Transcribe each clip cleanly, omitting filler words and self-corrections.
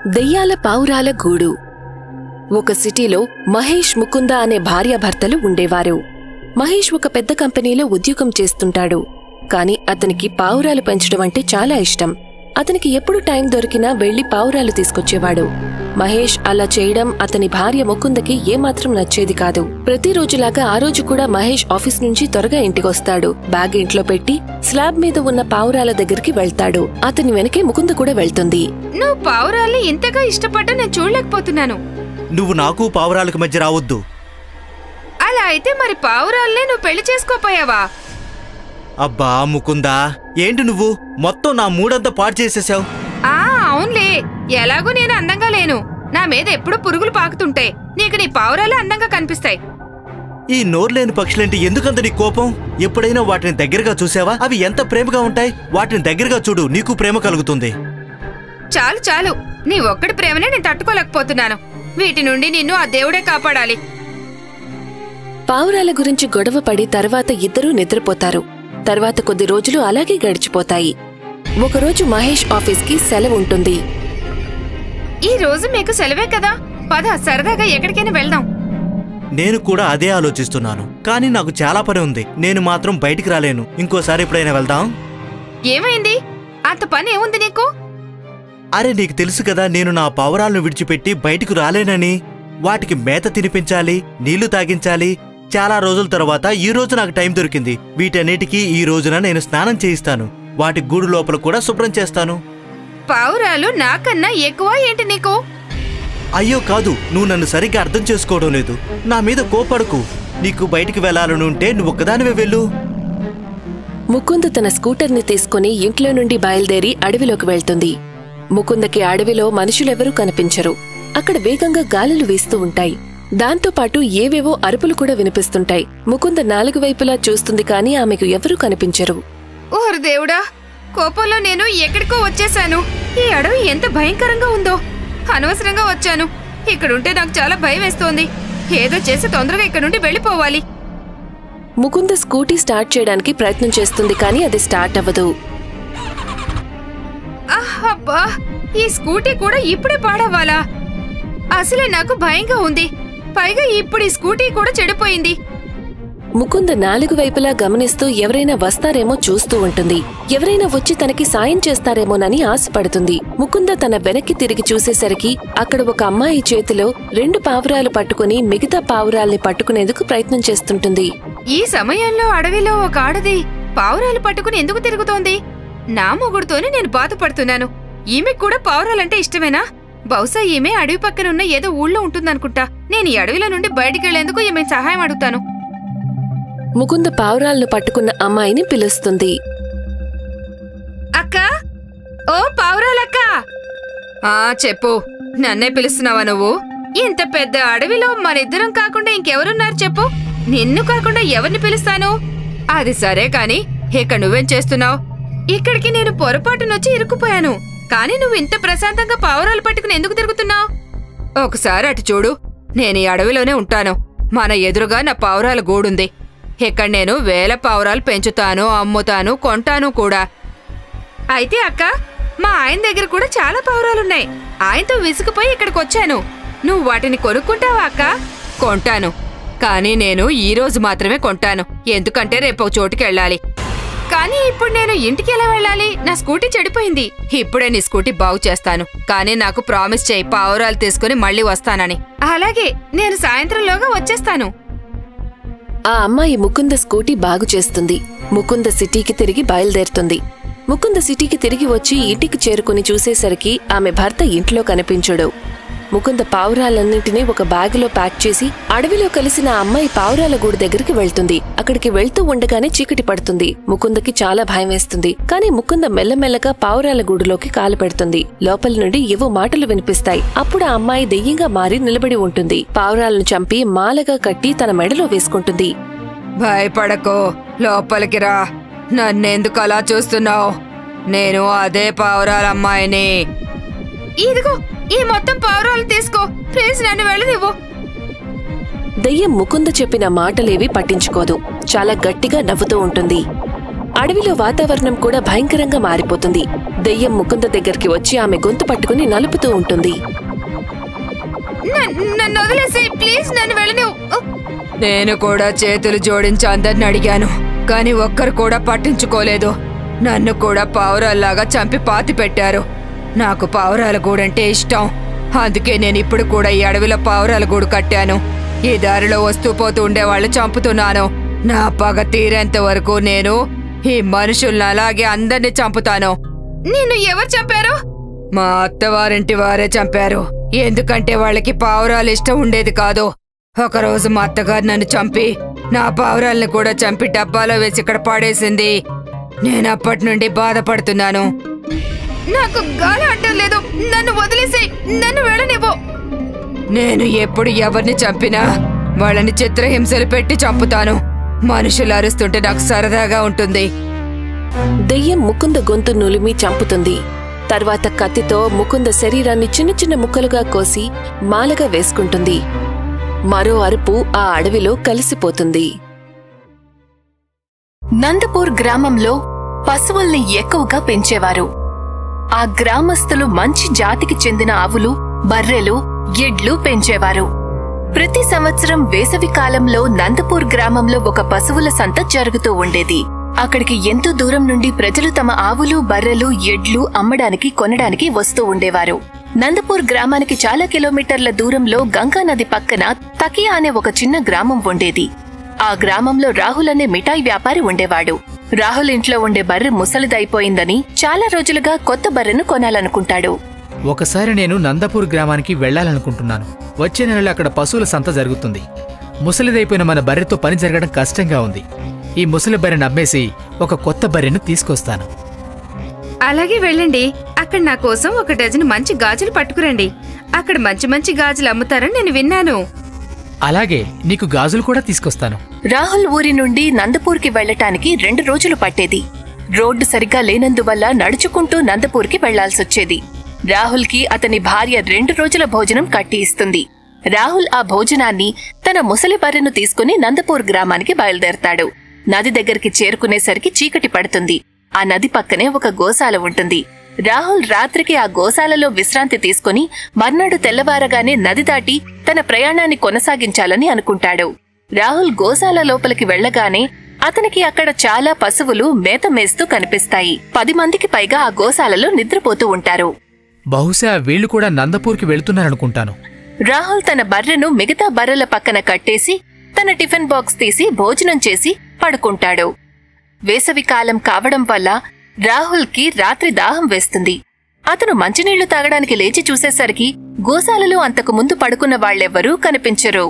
దెయ్యాల పావురాల గూడు. ఒక సిటీలో మహేష్, ముకుంద అనే భార్యాభర్తలు ఉండేవారు. మహేష్ ఒక పెద్ద కంపెనీలో ఉద్యోగం చేస్తుంటాడు. కాని అతనికి పావురాలు పెంచడం అంటే చాలా ఇష్టం. అతనికి ఎప్పుడు టైం దొరికినా వెళ్లి పావురాలు తీసుకొచ్చేవాడు. మహేష్ అలా చేయడం అతని భార్య ముకుందకి ఏమాత్రం నచ్చేది కాదు. ప్రతిరోజులాగా ఆ రోజు కూడా మహేష్ ఆఫీస్ నుంచి త్వరగా ఇంటికొస్తాడు. బ్యాగ్ ఇంట్లో పెట్టి స్లాబ్ మీద ఉన్న పావురాల దగ్గరికి వెళ్తాడు. అతని వెనకే ముకుంద కూడా వెళ్తుంది. నువ్వు పావురాల్ని ఇంతగా ఇష్టపడ్డా నేను చూడలేకపోతున్నాను. నువ్వు నాకు పావురాలకు మధ్య రావద్దు. అలా అయితే మరి పావురాల్నే నువ్వు పెళ్లి చేసుకోపోయావా? అబ్బా ముకుందా, ఏంటి నువ్వు మొత్తం నా మూడంతా పాడు చేసేసావు. అవునులే, ఎలాగూ నేను అందంగా లేను. నా మీద ఎప్పుడు పురుగులు పాకుతుంటాయి. నీకు నీ పావురాలే అందంగా కనిపిస్తాయి. ఈ నోర్లేని పక్షులేంటి ఎందుకంత నీ కోపం? ఎప్పుడైనా వాటిని దగ్గరగా చూసావా? అవి ఎంత ప్రేమగా ఉంటాయి. వాటిని దగ్గరగా చూడు, నీకు ప్రేమ కలుగుతుంది. చాలు చాలు, నీ ఒక్కడి ప్రేమనే నేను తట్టుకోలేకపోతున్నాను. వీటి నుండి నిన్ను ఆ దేవుడే కాపాడాలి. పావురాల గురించి గొడవ పడి తర్వాత ఇద్దరూ నిద్రపోతారు. తర్వాత కొద్ది రోజులు అలాగే గడిచిపోతాయి. ఒకరోజు మహేష్ ఆఫీస్కి సెలవు ఉంటుంది. ఈ రోజు మీకు సెలవే కదా, పద సరదాగా ఎక్కడికైనా వెళ్దాం. నేను కూడా అదే ఆలోచిస్తున్నాను, కానీ నాకు చాలా పని ఉంది. నేను మాత్రం బయటికి రాలేను. ఇంకోసారి ఎప్పుడైనా వెళ్దాం. ఏమైంది? అంత పని ఏముంది నీకు? అరే నీకు తెలుసు కదా, నేను నా పావురాలను విడిచిపెట్టి బయటికి రాలేనని. వాటికి మేత తినిపించాలి, నీళ్లు తాగించాలి. చాలా రోజుల తర్వాత ఈ రోజు నాకు టైం దొరికింది. వీటన్నిటికీ ఈ రోజున నేను స్నానం చేయిస్తాను. వాటి గూడు లోపల కూడా శుభ్రం చేస్తాను. పావురాలు నాకన్నా ఎక్కువ ఏంటి నీకు? అయ్యో కాదు, నువ్వు నన్ను సరిగ్గా అర్థం చేసుకోవడం లేదు. నా మీద కోపడకు. నీకు బయటికి వెళ్లాలని ఉంటే నువ్వు ఒక్కదానివే వెళ్ళు. ముకుంద తన స్కూటర్ని తీసుకుని ఇంట్లో నుండి బయలుదేరి అడవిలోకి వెళ్తుంది. ముకుందకి అడవిలో మనుషులెవరూ కనిపించరు. అక్కడ వేగంగా గాలులు వీస్తూ ఉంటాయి. దాంతోపాటు ఏవేవో అరుపులు కూడా వినిపిస్తుంటాయి. ముకుంద నాలుగు వైపులా చూస్తుంది, కాని ఆమెకు ఎవరూ కనిపించరు. ఓరు దేవుడా, కోపంలో నేను ఎక్కడికో వచ్చేశాను. ఈ అడవి ఎంత భయంకరంగా ఉందో. అనవసరంగా వచ్చాను. ఇక్కడుంటే నాకు చాలా భయం వేస్తోంది. ఏదో చేసి తొందరగా ఇక్కడ నుండి వెళ్ళిపోవాలి. ముకుంద స్కూటీ స్టార్ట్ చేయడానికి ప్రయత్నం చేస్తుంది, కానీ అది స్టార్ట్ అవ్వదు. అబ్బా, ఈ స్కూటీ కూడా ఇప్పుడే పాడవ్వాలా? అసలే నాకు భయంగా ఉంది. పైగా ఇప్పుడు ఈ స్కూటీ కూడా చెడిపోయింది. ముకుంద నాలుగు వైపులా గమనిస్తూ ఎవరైనా వస్తారేమో చూస్తూ ఉంటుంది. ఎవరైనా వచ్చి తనకి సాయం చేస్తారేమోనని ఆశపడుతుంది. ముకుంద తన వెనక్కి తిరిగి చూసేసరికి అక్కడ ఒక అమ్మాయి చేతిలో 2 పావురాలు పట్టుకుని మిగతా పావురాల్ని పట్టుకునేందుకు ప్రయత్నం చేస్తుంటుంది. ఈ సమయంలో అడవిలో ఒక ఆడది పావురాలు పట్టుకుని ఎందుకు తిరుగుతోంది? నా మొగుడుతోనే నేను బాధపడుతున్నాను. ఈమెకు కూడా పావురాలంటే ఇష్టమేనా? బహుశా ఈమె అడవి పక్కనున్న ఏదో ఊళ్ళో ఉంటుందనుకుంటా. నేను ఈ అడవిలో నుండి బయటికెళ్లేందుకు ఈమె సహాయం అడుగుతాను. ముకుంద పావురాలను పట్టుకున్న అమ్మాయిని పిలుస్తుంది. అక్క, ఓ పావురాలక్క. చెప్పు, నన్నే పిలుస్తున్నావా నువ్వు? ఇంత పెద్ద అడవిలో మనిద్దరం కాకుండా ఇంకెవరున్నారు చెప్పు? నిన్ను కాకుండా ఎవరిని పిలుస్తాను? అది సరే కాని ఇక్కడ నువ్వేం చేస్తున్నావు? ఇక్కడికి నేను పొరపాటునొచ్చి ఇరుక్కుపోయాను. కాని నువ్వు ఇంత ప్రశాంతంగా పావురాలు పట్టుకుని ఎందుకు తిరుగుతున్నావు? ఒకసారి అటు చూడు. నేను ఈ అడవిలోనే ఉంటాను. మన ఎదురుగా నా పావురాల గూడుంది. ఇక్కడ నేను 1000 పావురాలు పెంచుతాను, అమ్ముతాను, కొంటాను కూడా. అయితే అక్క, మా ఆయన దగ్గర కూడా చాలా పావురాలున్నాయి. ఆయనతో విసుగుపోయి ఇక్కడికి వచ్చాను. నువ్వు వాటిని కొనుక్కుంటావా అక్క? కొంటాను, కానీ నేను ఈ రోజు మాత్రమే కొంటాను. ఎందుకంటే రేపు ఒక చోటుకి వెళ్ళాలి. కానీ ఇప్పుడు నేను ఇంటికి ఎలా వెళ్ళాలి? నా స్కూటీ చెడిపోయింది. ఇప్పుడే నీ స్కూటీ బాగు చేస్తాను, కానీ నాకు ప్రామిస్ చేయి పావురాలు తీసుకుని మళ్ళీ వస్తానని. అలాగే, నేను సాయంత్రంలోగా వచ్చేస్తాను. ఆ అమ్మాయి ముకుంద స్కూటీ బాగు చేస్తుంది. ముకుంద సిటీకి తిరిగి బయలుదేరుతుంది. ముకుంద సిటీకి తిరిగి వచ్చి ఇంటికి చేరుకుని చూసేసరికి ఆమె భర్త ఇంట్లో కనిపించడు. ముకుంద పావురాలన్నింటినీ ఒక బ్యాగులో ప్యాక్ చేసి అడవిలో కలిసిన అమ్మాయి పావురాల గూడు దగ్గరికి వెళ్తుంది. అక్కడికి వెళ్తూ ఉండగానే చీకటి పడుతుంది. ముకుందకి చాలా భయం వేస్తుంది. కానీ ముకుంద మెల్లమెల్లగా పావురాల గూడులోకి కాలు పెడుతుంది. లోపల నుండి ఏవో మాటలు వినిపిస్తాయి. అప్పుడు ఆ అమ్మాయి దెయ్యంగా మారి నిలబడి ఉంటుంది. పావురాలను చంపి మాలగా కట్టి తన మెడలో వేసుకుంటుంది. భయపడకో, లోపలికి రా. నన్నెందుకు అలా చూస్తున్నావు? నేను అదే పావురాల అమ్మాయిని. ఇదిగో, ఈ మొత్తం పావురాలు తీసుకో. ప్లీజ్ నన్ను వెళ్ళనివ్వు. దెయ్యం ముకుంద చెప్పిన మాటలేవి పట్టించుకోదు. చాలా గట్టిగా నవ్వుతూ ఉంటుంది. అడవిలో వాతావరణం కూడా భయంకరంగా మారిపోతుంది. దెయ్యం ముకుంద దగ్గరికి వచ్చి ఆమె గొంతు పట్టుకుని నలుపుతూ ఉంటుంది. నన్ను వదిలేసి ప్లీజ్, నన్ను వెళ్ళనివ్వు. నేను కూడా చేతులు జోడించి అందరిని అడిగాను, కానీ ఒక్కరు కూడా పట్టించుకోలేదు. నన్ను కూడా పావురాల్లాగా చంపి పాతి పెట్టారు. నాకు పావురాల గూడంటే ఇష్టం, అందుకే నేను ఇప్పుడు కూడా ఈ అడవిలో పావురాల గూడు కట్టాను. ఈ దారిలో వస్తూ పోతూ ఉండేవాళ్ళు చంపుతున్నాను. నా పగ తీరేంత వరకు నేను ఈ మనుషుల్ని అలాగే అందరినీ చంపుతాను. నిన్ను ఎవరు చంపారు? మా అత్తవారింటి వారే చంపారు. ఎందుకంటే వాళ్ళకి పావురాలు ఇష్టం ఉండేది కాదు. ఒకరోజు మా అత్తగారు నన్ను చంపి నా పావురాల్ని కూడా చంపి డబ్బాలో వేసి ఇక్కడ పాడేసింది. నేను అప్పటి నుండి బాధపడుతున్నాను. నాకు గాలి అడ్డం లేదు, నన్ను వదిలేసి, నన్ను వెళ్ళనివ్వు. నేను ఎప్పుడు ఎవరిని చంపినా వాళ్ళని చిత్రహింసలు పెట్టి చంపుతాను. మనుషులు అరుస్తుంటే నాకు సరదాగా ఉంటుంది. దెయ్యం ముకుంద గొంతు నులిమి చంపుతుంది. తర్వాత కత్తితో ముకుంద శరీరాన్ని చిన్న చిన్న ముక్కలుగా కోసి మాలగా వేసుకుంటుంది. మరో అరుపు ఆ అడవిలో కలిసిపోతుంది. నందపూర్ గ్రామంలో పశువుల్ని ఎక్కువగా పెంచేవారు. ఆ గ్రామస్తులు మంచి జాతికి చెందిన ఆవులు, బర్రెలు, ఎడ్లు పెంచేవారు. ప్రతి సంవత్సరం వేసవి కాలంలో నందపూర్ గ్రామంలో ఒక పశువుల సంత జరుగుతూ ఉండేది. అక్కడికి ఎంతో దూరం నుండి ప్రజలు తమ ఆవులు, బర్రెలు, ఎడ్లు అమ్మడానికి, కొనడానికి వస్తూ ఉండేవారు. నందపూర్ గ్రామానికి చాలా కిలోమీటర్ల దూరంలో గంగా నది పక్కన తకియా అనే ఒక చిన్న గ్రామం ఉండేది. ఆ గ్రామంలో రాహుల్ అనే మిఠాయి వ్యాపారి ఉండేవాడు. రాహుల్ ఇంట్లో ఉండే బర్రె ముసలిదైపోయిందని చాలా రోజులుగా కొత్త బర్రెను కొనాలనుకుంటాడు. ఒకసారి నేను నందపూర్ గ్రామానికి వెళ్లాలనుకుంటున్నాను. వచ్చే నెలలో అక్కడ పశువుల సంత జరుగుతుంది. ముసలిదైపోయిన మన బర్రెతో పని జరగడం కష్టంగా ఉంది. ఈ ముసలి బర్రెను అమ్మేసి ఒక కొత్త బర్రెను తీసుకొస్తాను. అలాగే వెళ్ళండి. అక్కడ నా కోసం ఒక డజన్ మంచి గాజులు పట్టుకురండి. అక్కడ మంచి మంచి గాజులు అమ్ముతారని నేను విన్నాను. అలాగే, నీకు గాజులు కూడా తీసుకొస్తాను. రాహుల్ ఊరి నుండి నందపూర్కి వెళ్లటానికి 2 రోజులు పట్టేది. రోడ్డు సరిగ్గా లేనందువల్ల నడుచుకుంటూ నందపూర్కి వెళ్లాల్సొచ్చేది. రాహుల్కి అతని భార్య 2 రోజుల భోజనం కట్టి ఇస్తుంది. రాహుల్ ఆ భోజనాన్ని తన ముసలి బర్రెను తీసుకుని నందపూర్ గ్రామానికి బయలుదేరతాడు. నది దగ్గరికి చేరుకునేసరికి చీకటి పడుతుంది. ఆ నది పక్కనే ఒక గోశాల ఉంటుంది. రాహుల్ రాత్రికి ఆ గోశాలలో విశ్రాంతి తీసుకుని మర్నాడు తెల్లవారగానే నది దాటి తన ప్రయాణాన్ని కొనసాగించాలని అనుకుంటాడు. రాహుల్ గోశాల లోపలికి వెళ్లగానే అతనికి అక్కడ చాలా పశువులు మేత మేస్తూ కనిపిస్తాయి. 10 మందికి పైగా ఆ గోశాలలో నిద్రపోతూ ఉంటారు. బహుశా వీళ్లు కూడా నందపూర్కి వెళుతున్నారనుకుంటాను. రాహుల్ తన బర్రెను మిగతా బర్రెల పక్కన కట్టేసి తన టిఫిన్ బాక్స్ తీసి భోజనం చేసి పడుకుంటాడు. వేసవి కాలం కావడం వల్ల రాహుల్కి రాత్రి దాహం వేస్తుంది. అతను మంచినీళ్లు తాగడానికి లేచి చూసేసరికి గోశాలలో అంతకు ముందు పడుకున్న వాళ్లెవ్వరూ కనిపించరు.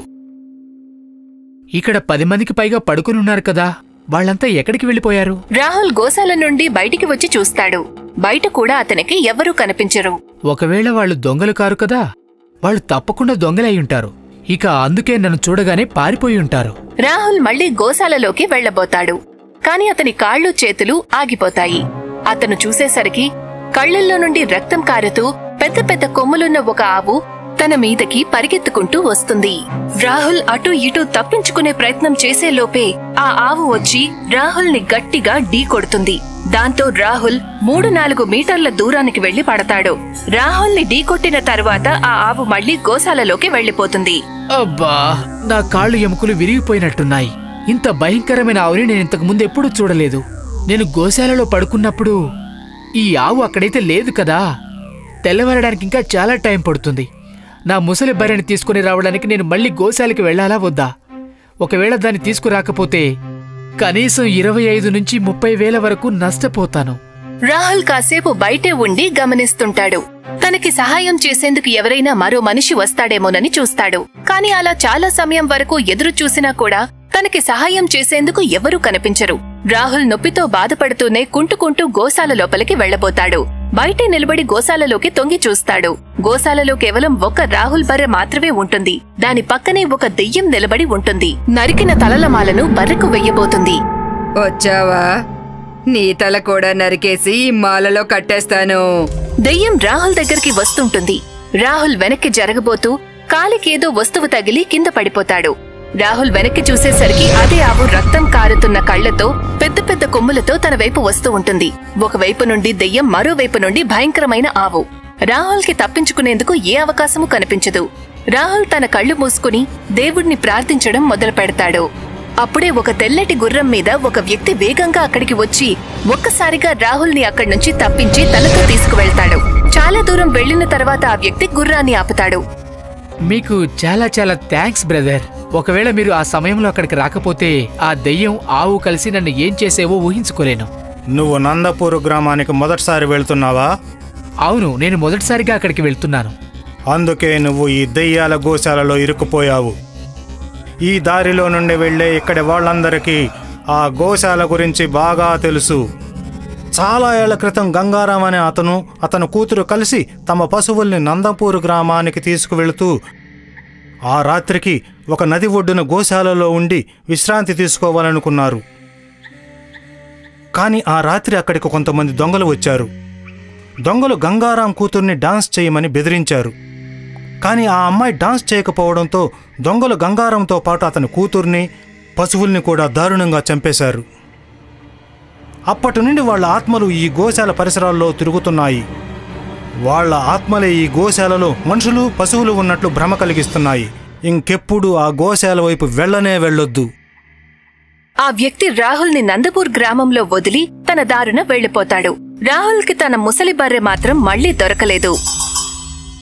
ఇక్కడ 10 మందికి పైగా పడుకునున్నారు కదా, వాళ్లంతా ఎక్కడికి వెళ్లిపోయారు? రాహుల్ గోశాల నుండి బయటికి వచ్చి చూస్తాడు. బయట కూడా అతనికి ఎవ్వరూ కనిపించరు. ఒకవేళ వాళ్ళు దొంగలు కారు కదా, వాళ్ళు తప్పకుండా దొంగలై ఉంటారు. ఇక అందుకే నన్ను చూడగానే పారిపోయి ఉంటారు. రాహుల్ మళ్లీ గోశాలలోకి వెళ్లబోతాడు. కాని అతని కాళ్ళు చేతులు ఆగిపోతాయి. అతను చూసేసరికి కళ్లల్లో నుండి రక్తం కారుతూ పెద్ద పెద్ద కొమ్ములున్న ఒక ఆవు తన మీదకి పరిగెత్తుకుంటూ వస్తుంది. రాహుల్ అటూ ఇటూ తప్పించుకునే ప్రయత్నం చేసేలోపే ఆ ఆవు వచ్చి రాహుల్ ని గట్టిగా ఢీ కొడుతుంది. దాంతో రాహుల్ 3-4 మీటర్ల దూరానికి వెళ్లి పడతాడు. రాహుల్ ని ఢీకొట్టిన తరువాత ఆ ఆవు మళ్లీ గోశాలలోకి వెళ్లిపోతుంది. అబ్బా, నా కాళ్ళు ఎముకలు విరిగిపోయినట్టున్నాయి. ఇంత భయంకరమైన ఆవుని నేను ఇంతకు ముందు ఎప్పుడూ చూడలేదు. నేను గోశాలలో పడుకున్నప్పుడు ఈ ఆవు అక్కడైతే లేదు కదా. తెల్లవారడానికి ఇంకా చాలా టైం పడుతుంది. నా ముసలి బర్రెని తీసుకుని రావడానికి నేను మళ్లీ గోశాలకి వెళ్లాలా వద్దా? ఒకవేళ దాన్ని తీసుకురాకపోతే కనీసం 25 నుంచి 30 వేల వరకు నష్టపోతాను. రాహుల్ కాసేపు బయటే ఉండి గమనిస్తుంటాడు. తనకి సహాయం చేసేందుకు ఎవరైనా మరో మనిషి వస్తాడేమోనని చూస్తాడు. కాని అలా చాలా సమయం వరకు ఎదురు చూసినా కూడా తనకి సహాయం చేసేందుకు ఎవరూ కనిపించరు. రాహుల్ నొప్పితో బాధపడుతూనే కుంటుకుంటూ గోశాల లోపలికి వెళ్లబోతాడు. బయటే నిలబడి గోశాలలోకి తొంగి చూస్తాడు. గోశాలలో కేవలం ఒక రాహుల్ బర్రె మాత్రమే ఉంటుంది. దాని పక్కనే ఒక దెయ్యం నిలబడి ఉంటుంది. నరికిన తలల మాలను బర్రెకు వెయ్యబోతుంది. వచ్చావా? నీ తల కూడా నరికేసి ఈ మాలలో కట్టేస్తాను. దెయ్యం రాహుల్ దగ్గరికి వస్తుంటుంది. రాహుల్ వెనక్కి జరగబోతూ కాలికేదో వస్తువు తగిలి కింద పడిపోతాడు. రాహుల్ వెనక్కి చూసేసరికి అదే ఆవు రక్తం కారుతున్న కళ్లతో పెద్ద పెద్ద కొమ్ములతో తన వైపు వస్తూ ఉంటుంది. ఒకవైపు నుండి దెయ్యం, మరోవైపు నుండి భయంకరమైన ఆవు. రాహుల్ కి తప్పించుకునేందుకు ఏ అవకాశమూ కనిపించదు. రాహుల్ తన కళ్ళు మూసుకుని దేవుణ్ణి ప్రార్థించడం మొదలు పెడతాడు. అప్పుడే ఒక తెల్లటి గుర్రం మీద ఒక వ్యక్తి వేగంగా అక్కడికి వచ్చి ఒక్కసారిగా రాహుల్ ని అక్కడి నుంచి తప్పించి తనతో తీసుకువెళ్తాడు. చాలా దూరం వెళ్లిన తర్వాత ఆ వ్యక్తి గుర్రాన్ని ఆపుతాడు. మీకు చాలా చాలా థ్యాంక్స్ బ్రదర్. ఒకవేళ మీరు ఆ సమయంలో అక్కడికి రాకపోతే ఆ దెయ్యం, ఆవు కలిసి నన్ను ఏం చేసేవో ఊహించుకోలేను. నువ్వు నందపూర్ గ్రామానికి మొదటిసారి వెళ్తున్నావా? అవును, నేను మొదటిసారిగా అక్కడికి వెళ్తున్నాను. అందుకే నువ్వు ఈ దెయ్యాల గోశాలలో ఇరుక్కుపోయావు. ఈ దారిలో నుండి వెళ్లే ఇక్కడి వాళ్ళందరికీ ఆ గోశాల గురించి బాగా తెలుసు. చాలా ఏళ్ల క్రితం గంగారాం అనే అతను కూతురు కలిసి తమ పశువుల్ని నందపూర్ గ్రామానికి తీసుకువెళుతూ ఆ రాత్రికి ఒక నది ఒడ్డున గోశాలలో ఉండి విశ్రాంతి తీసుకోవాలనుకున్నారు. కానీ ఆ రాత్రి అక్కడికి కొంతమంది దొంగలు వచ్చారు. దొంగలు గంగారాం కూతుర్ని డాన్స్ చేయమని బెదిరించారు. కానీ ఆ అమ్మాయి డాన్స్ చేయకపోవడంతో దొంగలు గంగారంతో పాటు అతని కూతుర్ని, పశువుల్ని కూడా దారుణంగా చంపేశారు. అప్పటి నుండి వాళ్ళ ఆత్మలు ఈ గోశాల పరిసరాల్లో తిరుగుతున్నాయి. వాళ్ళ ఆత్మలే ఈ గోశాలలో మనుషులు, పశువులు ఉన్నట్లు భ్రమ కలిగిస్తున్నాయి. ఇంకెప్పుడు ఆ గోశాల వైపు వెళ్ళొద్దు. ఆ వ్యక్తి రాహుల్ ని నందపూర్ గ్రామంలో వదిలి తన దారున వెళ్లిపోతాడు. రాహుల్ కి తన ముసలి బర్రె మాత్రం మళ్లీ దొరకలేదు.